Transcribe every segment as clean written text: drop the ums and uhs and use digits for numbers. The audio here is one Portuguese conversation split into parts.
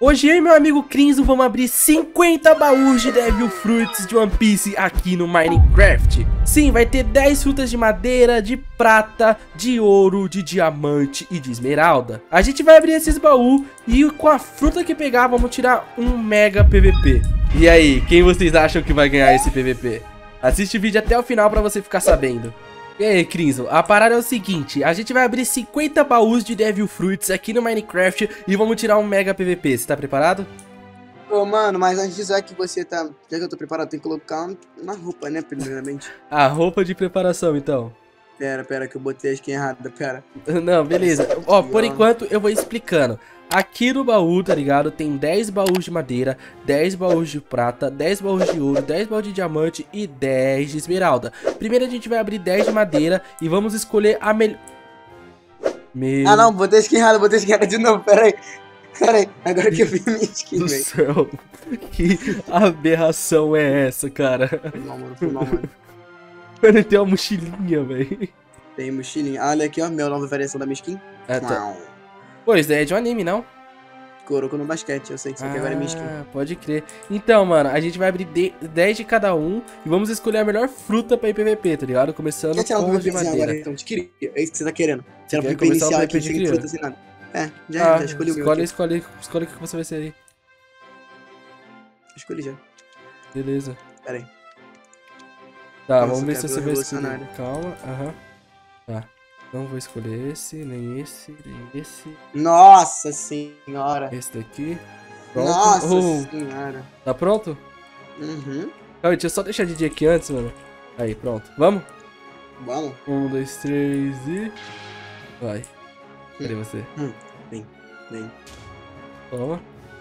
Hoje eu e meu amigo Crinzo vamos abrir 50 baús de Devil Fruits de One Piece aqui no Minecraft. Sim, vai ter 10 frutas de madeira, de prata, de ouro, de diamante e de esmeralda. A gente vai abrir esses baús e com a fruta que pegar vamos tirar um mega PVP. E aí, quem vocês acham que vai ganhar esse PVP? Assiste o vídeo até o final pra você ficar sabendo. E aí, Crinzo, a parada é o seguinte, a gente vai abrir 50 baús de Devil Fruits aqui no Minecraft e vamos tirar um mega PVP, você tá preparado? Ô, mano, mas antes disso, já que você tá... Já que eu tô preparado, tem que colocar uma roupa, né, primeiramente. A roupa de preparação, então. Pera, que eu botei a skin errada, pera. Não, beleza. Ó, por enquanto eu vou explicando. Aqui no baú, tá ligado? Tem 10 baús de madeira, 10 baús de prata, 10 baús de ouro, 10 baús de diamante e 10 de esmeralda. Primeiro a gente vai abrir 10 de madeira e vamos escolher a melhor... Ah, não, botei a skin errada de novo, pera aí. Agora que eu vi minha skin, do velho. céu. Que aberração é essa, cara? Foi mal, mano. Mano, tem uma mochilinha, velho. Tem mochilinha. Olha aqui, ó, minha nova variação da minha skin. Ah, tá. Pô, isso daí é de um anime, não? Coroco no basquete, eu sei que isso aqui agora é minha skin. Pode crer. Então, mano, a gente vai abrir 10 de cada um e vamos escolher a melhor fruta pra ir PVP, tá ligado? Começando com de madeira. Agora, então, é isso que você tá querendo. Você era Quer pra começar o inicial PVP aqui de sem cria? fruta, sem nada. É, já escolhi o meu aqui. Escolhe o que você vai ser aí. Escolhi já. Beleza. Pera aí. Tá, Nossa, vamos ver se cabelo você vai escolher. revolucionário. Calma, aham. Tá. Não vou escolher esse, nem esse, nem esse. Nossa senhora. Esse daqui. Pronto. Nossa Oh, senhora. tá pronto? Uhum. Calma, deixa eu só deixar de dia aqui antes, mano. Aí, pronto. Vamos? Vamos. 1, 2, 3 e... Vai. Cadê você? Vem. Toma.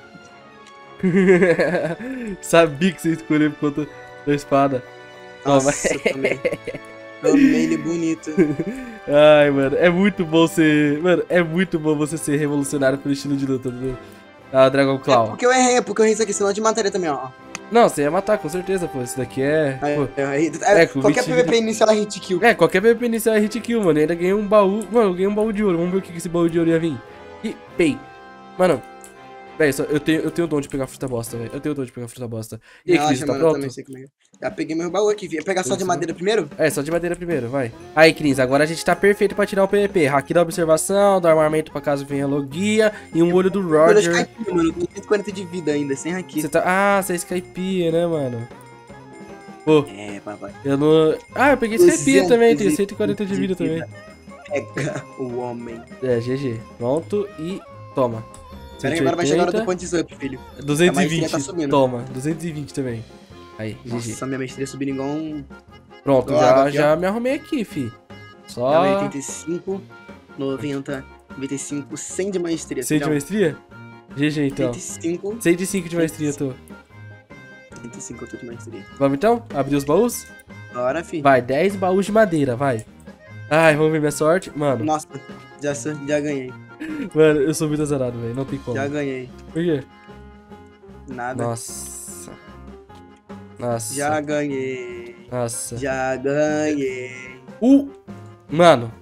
Sabia que você escolheu por conta da espada. Toma. Nossa, Tomei ele bonito. Ai, mano, é muito bom ser... Mano, é muito bom você ser revolucionário pelo estilo de luta do Dragon Claw. Porque eu errei isso aqui, senão de matéria também, ó. Não, você ia matar, com certeza, pô. Esse daqui é... com Qualquer 20 PVP inicial é hit kill. É, qualquer PVP inicial é hit kill, mano. E ainda ganhei um baú... Mano, eu ganhei um baú de ouro. Vamos ver o que esse baú de ouro ia vir. E, pei. Mano... Véi, eu tenho o dom de pegar fruta bosta, velho. Eu tenho o dom de pegar fruta bosta. E aí, Cris, tá pronto? Eu também sei como é. Já peguei meu baú aqui. Ia pegar só de madeira primeiro? É, só de madeira primeiro, vai. Aí, Cris, agora a gente tá perfeito pra tirar o PVP. Haki da observação, do armamento pra caso venha logia e um olho do Roger. Eu Skype, mano. Eu tenho 140 de vida ainda, sem haki. Você tá... Ah, você é Skype, né, mano? Pô, É, papai. eu não... Ah, eu peguei Skype também, tenho 140 de vida também. Pega o homem. É, GG. Pronto e toma. Pera aí, agora vai chegar a hora do point up, filho. 220, tá subindo. toma. 220 também. Aí, GG. Nossa, minha mestria subindo igual um... Pronto, Agora, já me arrumei aqui, fi. Só... 85, 90, 95, 100 de maestria. 100 de maestria? GG, então. 85, 105 de maestria, eu tô. 85 eu tô de maestria. Vamos então? Abrir os baús? Bora, filho. Vai, 10 baús de madeira, vai. Ai, vamos ver minha sorte. Mano, Nossa, já ganhei. mano, eu sou muito azarado, velho. Não tem como. Já ganhei. Por quê? Nada. Nossa. Nossa. Já ganhei. Nossa. Já ganhei. Mano.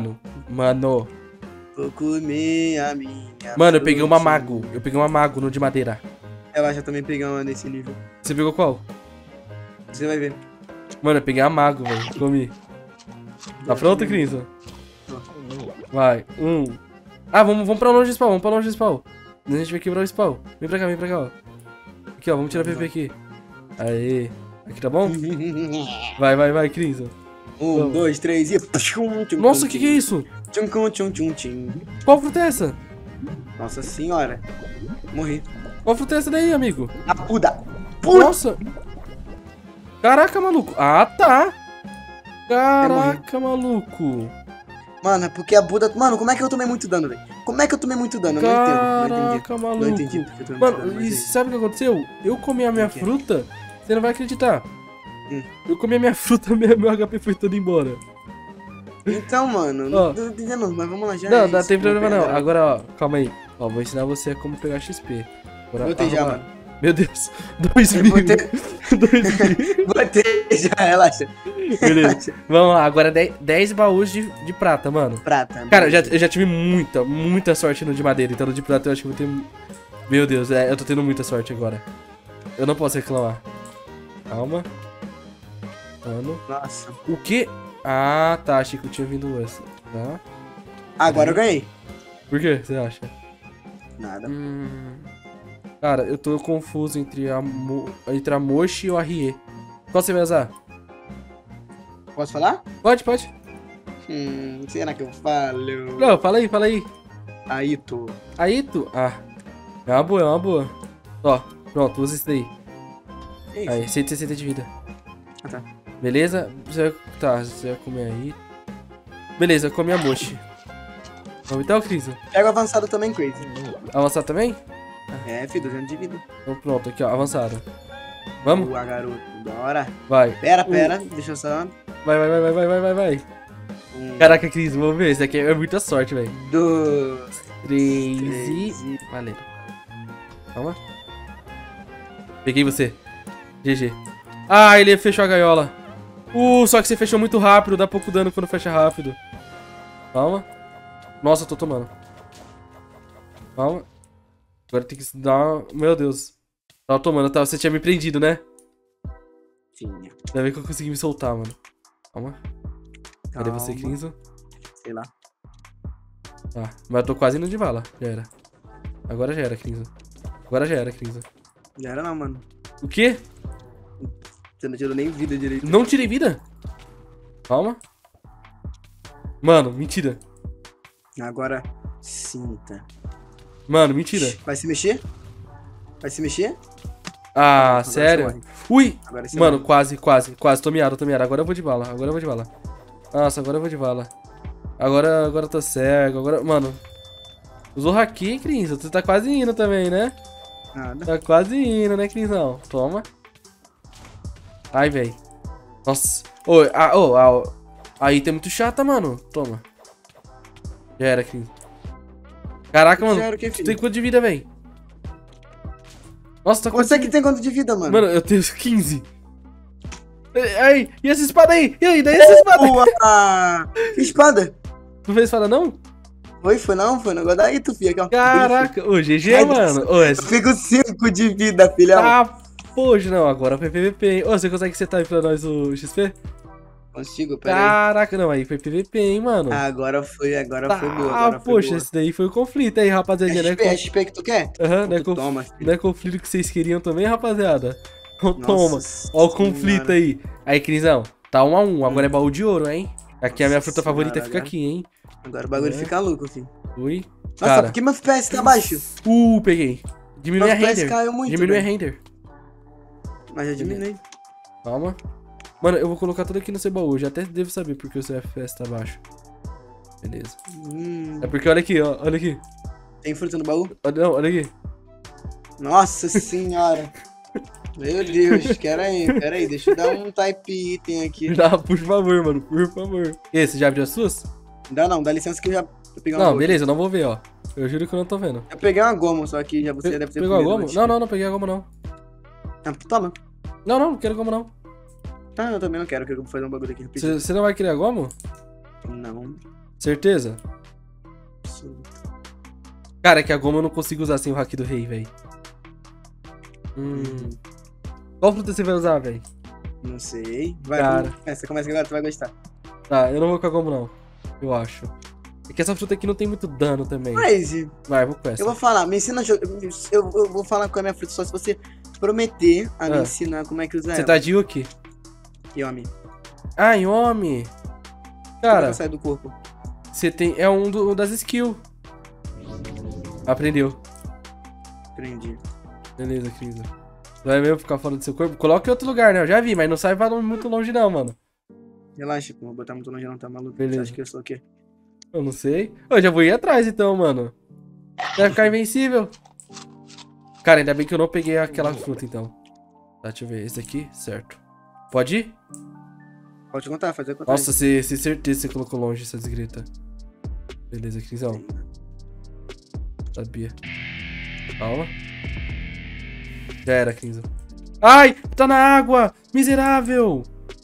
Vou comer a minha. Mano, eu peguei uma frutinha. mago. Eu peguei uma mago no de madeira. Eu acho que eu também peguei uma nesse nível. Você pegou qual? Você vai ver. Mano, eu peguei a mago, velho. Comi. Tá pronto, Crinzo? Vai. Ah, vamos pra longe do spawn. Vamos pra longe do spawn. A gente vai quebrar o spawn. Vem pra cá, ó. Aqui, ó. Vamos tirar PVP aqui. Aê. Aqui tá bom? Vai, Crinzo. 1, 2, 3 e... Nossa, que é isso? Qual fruta é essa? Nossa senhora. Morri. Qual fruta é essa daí, amigo? A puta. Nossa. Caraca, maluco. Ah, tá. Caraca, maluco. Mano, é porque a Buda... Mano, como é que eu tomei muito dano, velho? Como é que eu tomei muito dano? Eu não entendo. Caraca, maluco. Não entendi porque eu tomei muito dano. Mano, e sabe o que aconteceu? Eu comi a minha fruta, você não vai acreditar. Eu comi a minha fruta, meu HP foi todo embora. Então, mano, Ó. não tô entendendo, mas vamos lá já. Não, não tem problema não. Agora, ó, calma aí. Ó, vou ensinar você como pegar XP. Agora, Botei já, mano. Meu Deus, 2000. Botei. 2000. Botei já, relaxa. Beleza. Vamos lá, agora 10 baús de prata, mano. Prata. Cara, eu já tive muita sorte no de madeira, então no de prata eu acho que eu vou ter Meu Deus, eu tô tendo muita sorte agora. Eu não posso reclamar. Calma. Mano. Nossa. O quê? Ah, tá. Achei que eu tinha vindo essa. Tá. Agora eu ganhei. Por que você acha? Nada. Cara, eu tô confuso entre a Mochi e o Arrie. Qual você vai usar? Posso falar? Pode. Será que eu falo? Não, fala aí. Aito. Aito? Ah. É uma boa. Ó, pronto, usa isso daí. Isso. Aí, 160 de vida. Ah, tá. Beleza? Você vai comer aí. Beleza, come a Mochi. Vamos então, Cris? Pega avançado também, Crazy. Avançar também? É, filho, 200 de vida. Então pronto, aqui ó, avançado. Vamos? Boa, garoto. Bora. Vai. Pera, deixa eu só... Vai. Caraca, Cris, vamos ver. Esse aqui é muita sorte, velho. 2, 3 e... Valeu. Calma. Peguei você. GG. Ah, ele fechou a gaiola. Só que você fechou muito rápido. Dá pouco dano quando fecha rápido. Calma. Nossa, eu tô tomando. Calma. Agora tem que dar... Meu Deus. Tava tomando, tá? Você tinha me prendido, né? Sim. Ainda bem que eu consegui me soltar, mano. Calma. Cadê você, Crinzo? Sei lá. Ah, mas eu tô quase indo de bala. Já era. Agora já era, Crinzo. Já era não, mano. O quê? Você não tirou nem vida direito. Não tirei vida? Calma. Mano, mentira. Agora, sinta. Mano, mentira. Vai se mexer? Ah, Agora sério? Ui! Agora você Mano, morre. quase. Tô miado. Agora eu vou de bala. Nossa, agora eu vou de bala. Agora eu tô cego. Mano. Usou haki, Cris. Você tá quase indo também, né? Nada. Tá quase indo, né, Crisão? Toma. Ai, velho. Nossa. Aí tem muito chata, mano. Toma. Já era, Cris. Caraca, mano. Tu tem quanto de vida, velho? Nossa, tá Você que tem quanto de vida, mano? Mano, eu tenho 15. Aí, e essa espada aí? E aí, daí essa espada? Que espada? Não fez espada, não? Foi não. Agora daí tu fica. Caraca, GG, mano. Eu fico 5 de vida, filhão. Ah, poxa, não. Agora foi PVP, hein? Você consegue setar aí pra nós o XP? Consigo, pera aí. Caraca, não. Aí foi PVP, hein, mano. Agora foi boa. Ah, poxa, esse daí foi o conflito aí, rapaziada. É XP que tu quer? Aham, Toma, não é conflito que vocês queriam também, rapaziada? Toma. Ó o conflito aí. Aí, Crisão, tá 1 a 1. Agora é baú de ouro, hein? Aqui a minha fruta favorita fica aqui, hein? Agora o bagulho fica louco, filho. Ui. Nossa, Cara. por que meu FPS tá baixo? Peguei. Diminui a Meu FPS render. caiu muito, Diminui a velho. render. Mas já diminui. Calma. Mano, eu vou colocar tudo aqui no seu baú. Já até devo saber porque o seu FPS tá baixo. Beleza. É porque olha aqui, ó. Olha aqui. Tem fruta no baú? Olha aqui. Nossa senhora. Meu Deus, pera aí. Deixa eu dar um type item aqui. Por favor, mano. Por favor. E aí, você já abriu as suas? Dá licença que eu já peguei uma Não, goma. beleza, eu não vou ver, ó. Eu juro que eu não tô vendo. Eu peguei uma goma, só que já você já deve ter Pegou a comido goma? antes. Não, peguei a goma não. Ah, toma. Não quero goma não. Tá, eu também não quero, que eu vou fazer um bagulho aqui rapidinho. Você não vai querer a goma? Não. Certeza? Sim. Cara, é que a goma eu não consigo usar sem o hack do rei, velho. Qual fruta você vai usar, velho? Não sei. Vai, Cara. começa agora, tu vai gostar. Tá, eu não vou com a goma não. Eu acho. É que essa fruta aqui não tem muito dano também. Mas, Vai, vou com essa. eu vou falar, me ensina a jogar. Eu vou falar com a minha fruta só se você prometer a me ensinar como é que usa Você ela. tá de Yuki? Yomi. Ah, Yomi. Cara, Sai do corpo. você tem... É um das skills. Aprendeu. Aprendi. Beleza, Cris. Vai mesmo ficar fora do seu corpo? Coloca em outro lugar, né? Eu já vi, mas não sai muito longe não, mano. Relaxa, pô. Vou botar muito longe não, tá maluco? Beleza. Você acha que eu sou o quê? Eu não sei. Eu já vou ir atrás então, mano. Vai ficar invencível. Cara, ainda bem que eu não peguei aquela fruta, então. Tá, deixa eu ver. Esse aqui, certo. Pode ir? Pode contar, fazer contar. Nossa, certeza que você colocou longe essa desgrita. Beleza, Crisão. Sabia. Calma. Já era, Crisão. Ai, tá na água! Miserável!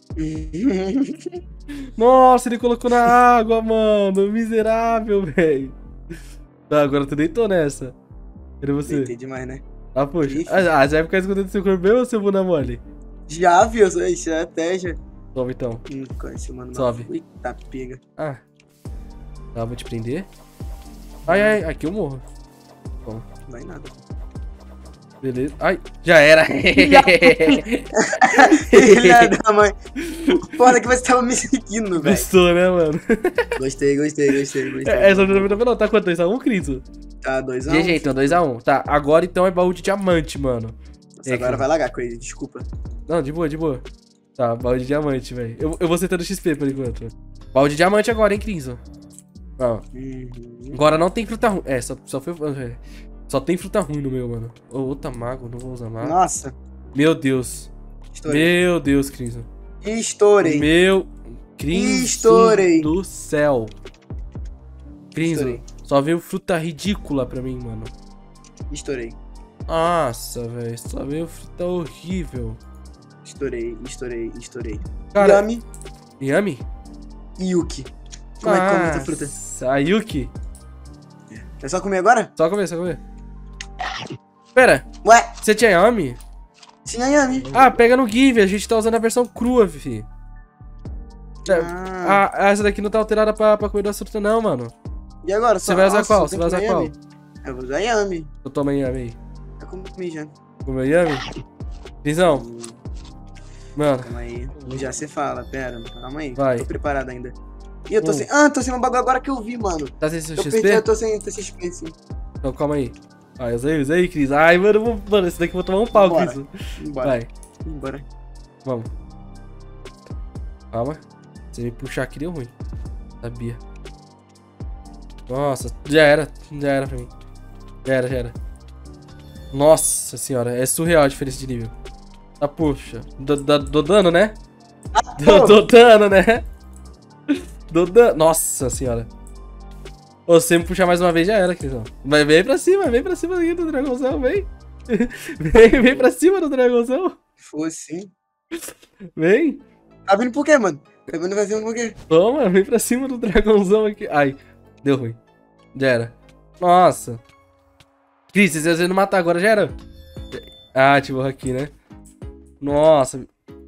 Nossa, ele colocou na água, mano. Miserável, velho. Tá, agora tu deitou nessa. Cadê você? Deitei demais, né? Ah, poxa. Ah, já vai ficar escondendo seu corpo mesmo ou seu bunda mole? Já, viu? Isso é estratégia. Sobe então. Esse mano. Sobe. Eita, pega. Ah. Tá, vou te prender. Ai, ai, aqui eu morro. Bom. Não vai nada. Beleza. Ai, já era. Filha da mãe. Foda que você tava me seguindo, velho. Gostou, né, mano? Gostei. Essa não tá quanto? 2x1, Cris? Tá, 2x1. GG, então 2x1. Tá, agora então é baú de diamante, mano. Nossa, agora vai lagar, Crazy, desculpa. Não, de boa, de boa. Tá, baú de diamante, velho. Eu vou sentando XP por enquanto. Baú de diamante agora, hein, Cris? Ó. Agora não tem fruta ruim. É, só foi... Só tem fruta ruim no meu, mano. Outra mago, não vou usar mago. Nossa. Meu Deus. Estourei. Meu Deus, Cris. Estourei. Meu... Cris Estourei. do céu. Cris, Estourei. só veio fruta ridícula pra mim, mano. Estourei. Nossa, velho. Só veio fruta horrível. Estourei. Cara, Yami. Yami? Yuki. Como é que come essa fruta? A Yuki. É só comer agora? Só comer, só comer. Pera, Ué, você tinha Yami? tinha Yami. Ah, pega no Give, a gente tá usando a versão crua, fi. Essa daqui não tá alterada pra comer da fruta não, mano. E agora? Você vai usar qual? Você vai usar qual? Eu vou usar Yami. Eu tomo Yami aí. Eu comi já. Comeu Yami? Crisão. Mano. Calma aí. Já se fala, pera. Calma aí. Vai. Tô preparado ainda. Ih, eu tô sem... Ah, tô sem um bagulho agora que eu vi, mano. Tá sem seu Eu XP? perdi, eu tô sem XP, sim. Então calma aí. Ah, usa aí, Cris. Ai, mano, esse daqui eu vou tomar um pau, Bora. Cris. Bora. Vai, Bora. vamos. Calma. Se me puxar aqui deu ruim. Sabia. Nossa, já era pra mim. Já era. Nossa senhora, é surreal a diferença de nível. Ah, puxa. Dou dano, né? Dou dano, né? Dou dano. Nossa senhora. Ô, se você me puxar mais uma vez, já era, Crisão. Vem pra cima aqui do dragãozão, vem. Vem pra cima do dragãozão. Foi sim. Vem. Tá vindo por quê, mano? Tá vindo vai vir por quê? Toma, vem pra cima do dragãozão aqui. Ai, deu ruim. Já era. Nossa. Cris, se você não matar agora, já era. Ah, ativou aqui, né? Nossa.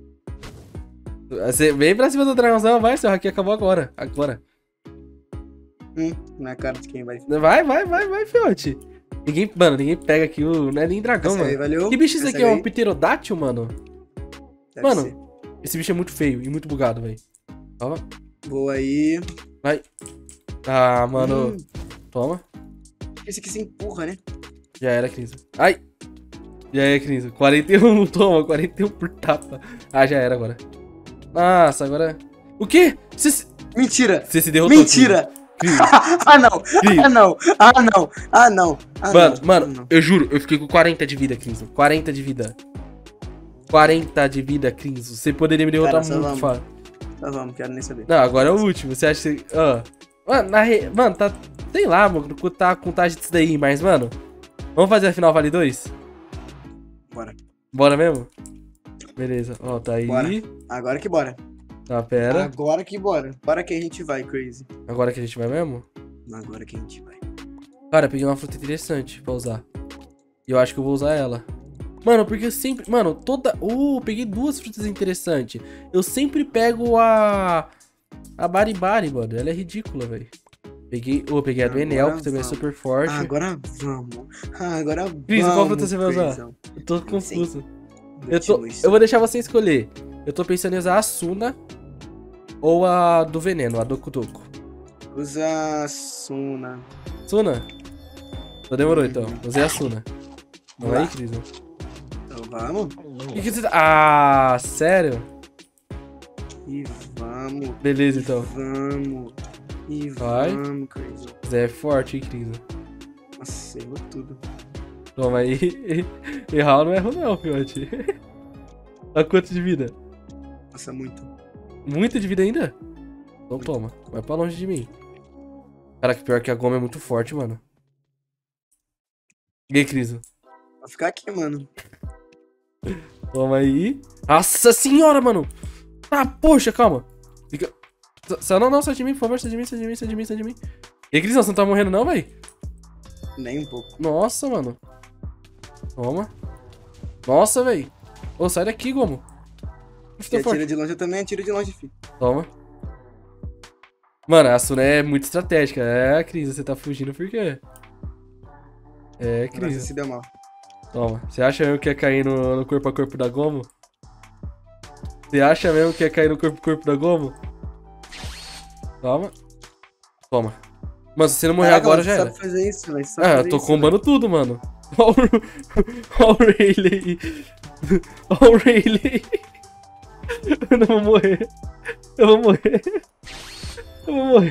Você vem pra cima do dragãozão, vai, seu haki acabou agora. Agora. Na cara de quem vai. Vai, fiote. Ninguém pega aqui o... Não é nem dragão, Essa mano. aí, valeu. Que bicho é esse Essa aqui? É um aí. pterodátil, mano? Deve Mano, ser. esse bicho é muito feio e muito bugado, velho. Toma. Vou aí. Vai. Ah, mano. Toma. Esse aqui se empurra, né? Já era, Cris. Ai. Já era, Cris. 41, toma. 41 por tapa. Ah, já era agora. Nossa, agora... O quê? Mentira! Você se derrotou. Mentira! Cris. Ah, não! Cris. Ah, não! Ah, não! Ah, não! Ah, Mano, não. eu juro, eu fiquei com 40 de vida, Cris. 40 de vida. 40 de vida, Cris. Você poderia me derrotar Cara, muito fácil. Tá, vamos, quero nem saber. Não, agora é o último. Você acha que... Mano, tá... Sei lá, mano, tá a contagem disso daí, mas, mano... Vamos fazer a final Vale 2? Bora. Bora mesmo? Beleza. Ó, tá aí. Bora. Agora que bora. Tá, pera. Agora que bora. Bora que a gente vai, Crazy. Agora que a gente vai mesmo? Agora que a gente vai. Cara, eu peguei uma fruta interessante pra usar. E eu acho que eu vou usar ela. Mano, porque eu sempre... Mano, peguei duas frutas interessantes. Eu sempre pego a Baribari, mano. Ela é ridícula, velho. Peguei a do Enel, que também é super forte. Agora vamos. Agora vamos. Cris, qual fruta você vai usar? Crisão. Eu tô confuso. Sim. Eu vou deixar você escolher. Eu tô pensando em usar a Suna ou a do veneno, a do Kudoku. Usa Suna. Suna? Então demorou, então. Usei a Suna. Vamos aí, Cris? Então vamos. Que você tá... Ah, sério? E vamos. Beleza, então. Vamos. E Vai. vamos, Crazy. Zé é forte, hein, Cris? Nossa, errou tudo. Toma aí. Errar eu não erro não, fiote. Tá quanto de vida? Nossa, muito. Muito de vida ainda? Então toma. Vai pra longe de mim. Cara, que pior que a goma é muito forte, mano. E aí, Cris? Vai ficar aqui, mano. Toma aí. Nossa senhora, mano. Ah, poxa, calma. Fica... Não, sai de mim, por favor. Sai de mim. E aí, Cris, você não tá morrendo não, véi? Nem um pouco. Nossa, mano. Toma. Nossa, velho. Ô, sai daqui, Gomo. Se atira de longe, eu também atiro de longe, filho. Toma. Mano, a Suna é muito estratégica. É, Cris, você tá fugindo por quê? É, Cris. Nossa, se deu mal. Toma. Você acha mesmo que ia cair no corpo a corpo da Gomo? Você acha mesmo que ia cair no corpo a corpo da Gomo? Toma. Toma. Mano, se você não morrer agora, já era. Só fazer isso, velho. Eu tô combando tudo, mano. Olha o Rayleigh. Olha o Rayleigh. Eu não vou morrer. Eu vou morrer. Eu vou morrer.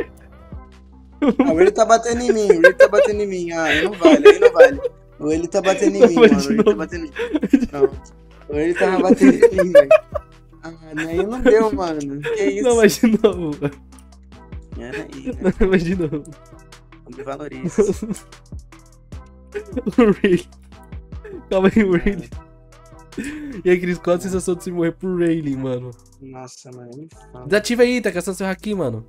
O ele tá batendo em mim, o ele tá batendo em mim. Ah, aí não vale, aí não vale. O ele tá batendo em mim, mano. O ele tá batendo em mim. Não. O ele tava batendo em mim, velho. Ah, aí não deu, mano. Que isso? Não, mas de novo. Era aí, né? Não, mas de novo. Não me valoriza. O Rayleigh. Calma aí, o Rayleigh. E aí, Cris, qual a sensação de se morrer pro Rayleigh, mano? Nossa, mano, me fala. Desativa aí, tá gastando seu haki, mano.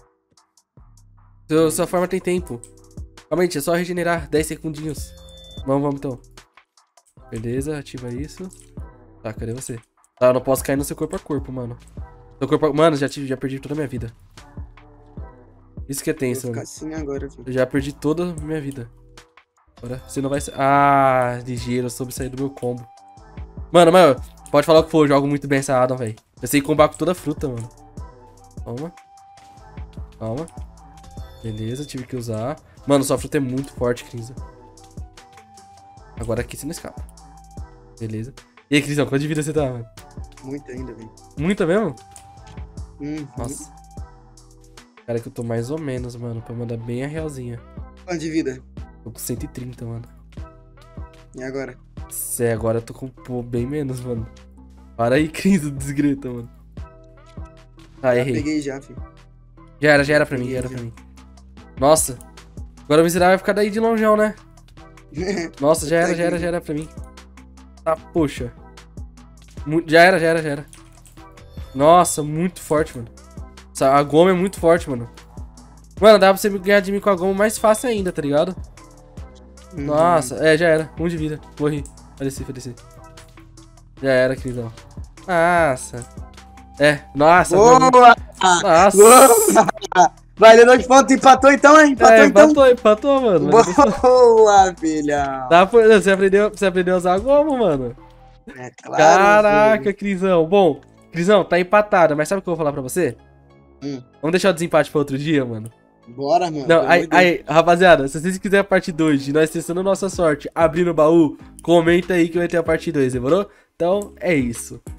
Sua forma tem tempo. Calma aí, é só regenerar 10 segundinhos. Vamos então. Beleza, ativa isso. Tá, cadê você? Tá, eu não posso cair no seu corpo a corpo, mano. Seu corpo Mano, já perdi toda a minha vida. Isso que é tenso, mano. Assim agora, filho. Eu já perdi toda a minha vida. Agora, você não vai... Ah, ligeiro, eu soube sair do meu combo. Mano, pode falar o que for, eu jogo muito bem essa Adam, velho. Eu sei combar com toda a fruta, mano. Toma. Calma. Beleza, tive que usar. Mano, sua fruta é muito forte, Cris. Agora aqui você não escapa. Beleza. E aí, Crisão, quanto de vida você tá, mano? Muito ainda, velho. Muita mesmo? Nossa. Cara, que eu tô mais ou menos, mano, pra mandar bem a realzinha. Quanto de vida? Tô com 130, mano. E agora? Agora eu tô com bem menos, mano. Para aí, Cris, desgreta, mano. Ah, errei. Peguei já, filho. Já era pra mim, Nossa. Agora o miserável vai ficar daí de longeão, né? Nossa, já era pra mim. Tá, poxa. Já era. Nossa, muito forte, mano. A Gomo é muito forte, mano. Mano, dá pra você ganhar de mim com a Gomo mais fácil ainda, tá ligado? Nossa, já era. 1 de vida. Morri. Faleci. Já era, queridão. Nossa. Nossa. Boa! Nossa. Valeu, 2 pontos. Empatou então, hein? Empatou, mano. Boa, filha. Você aprendeu a usar a Gomo, mano. É claro. Caraca, filho. Crisão. Bom, Crisão, tá empatado, mas sabe o que eu vou falar pra você? Vamos deixar o desempate pra outro dia, mano? Bora, mano. Não, aí, rapaziada, se vocês quiserem a parte 2 de nós testando nossa sorte, abrindo o baú, comenta aí que vai ter a parte 2, demorou? Então, é isso.